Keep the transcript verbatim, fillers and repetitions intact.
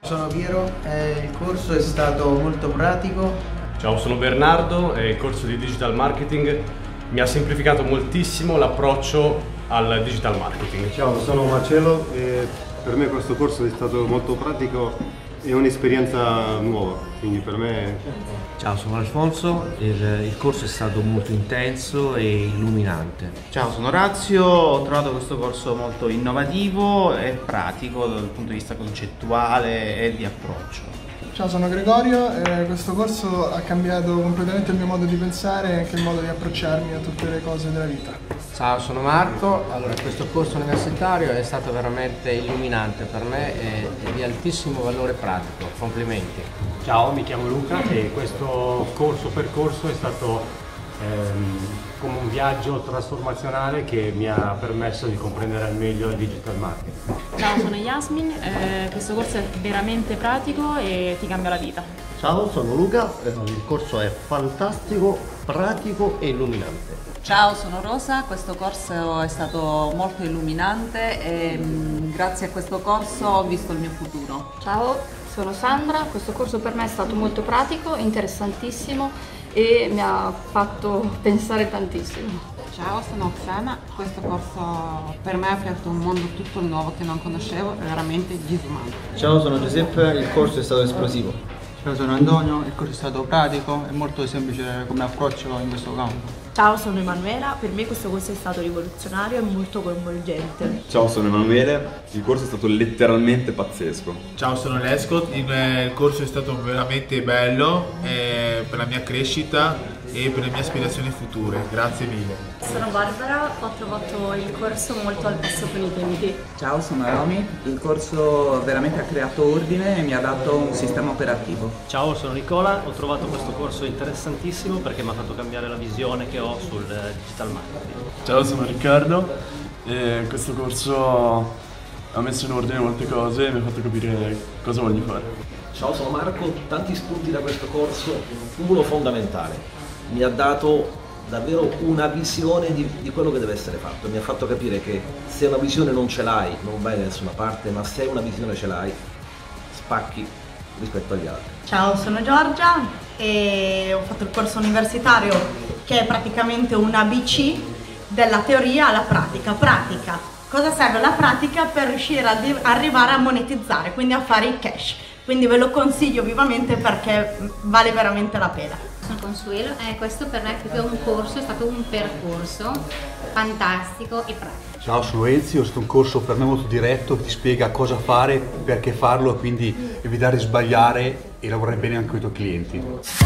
Sono Piero e il corso è stato molto pratico. Ciao, sono Bernardo e il corso di Digital Marketing mi ha semplificato moltissimo l'approccio al digital marketing. Ciao, sono Marcello e per me questo corso è stato molto pratico e un'esperienza nuova, quindi per me... Ciao, sono Alfonso, il, il corso è stato molto intenso e illuminante. Ciao, sono Razio, ho trovato questo corso molto innovativo e pratico dal punto di vista concettuale e di approccio. Ciao, sono Gregorio e questo corso ha cambiato completamente il mio modo di pensare e anche il modo di approcciarmi a tutte le cose della vita. Ciao, sono Marco. Allora, questo corso universitario è stato veramente illuminante per me e di altissimo valore pratico. Complimenti. Ciao, mi chiamo Luca e questo corso percorso è stato ehm, come un viaggio trasformazionale che mi ha permesso di comprendere al meglio il digital marketing. Ciao, sono Yasmin, eh, questo corso è veramente pratico e ti cambia la vita. Ciao, sono Luca, il corso è fantastico, pratico e illuminante. Ciao, sono Rosa, questo corso è stato molto illuminante e mh, grazie a questo corso ho visto il mio futuro. Ciao, sono Sandra, questo corso per me è stato molto pratico, interessantissimo e mi ha fatto pensare tantissimo. Ciao, sono Oksana, questo corso per me ha aperto un mondo tutto nuovo che non conoscevo, è veramente disumano. Ciao, sono Giuseppe, il corso è stato esplosivo. Ciao, sono Antonio, il corso è stato pratico e molto semplice come approccio in questo campo. Ciao, sono Emanuela, per me questo corso è stato rivoluzionario e molto coinvolgente. Ciao, sono Emanuele, il corso è stato letteralmente pazzesco. Ciao, sono Lescott, il corso è stato veramente bello eh, per la mia crescita e per le mie aspirazioni future, grazie mille. Sono Barbara, ho trovato il corso molto al passo con i tempi. Ciao, sono Romy, il corso veramente ha creato ordine e mi ha dato un sistema operativo. Ciao, sono Nicola, ho trovato questo corso interessantissimo perché mi ha fatto cambiare la visione che ho sul digital marketing. Ciao, sono Riccardo e questo corso ha messo in ordine molte cose e mi ha fatto capire cosa voglio fare. Ciao, sono Marco, tanti spunti da questo corso, uno fondamentale. Mi ha dato davvero una visione di, di quello che deve essere fatto, mi ha fatto capire che se una visione non ce l'hai non vai da nessuna parte, ma se una visione ce l'hai spacchi rispetto agli altri. Ciao, sono Giorgia e ho fatto il corso universitario che è praticamente un A B C della teoria alla pratica. Pratica, cosa serve la pratica per riuscire ad arrivare a monetizzare, quindi a fare il cash. Quindi ve lo consiglio vivamente perché vale veramente la pena. Sono Consuelo e eh, questo per me è proprio un corso, è stato un percorso fantastico e pratico. Ciao, sono Ezio, è stato un corso per me molto diretto che ti spiega cosa fare, perché farlo e quindi evitare di sbagliare e lavorare bene anche con i tuoi clienti.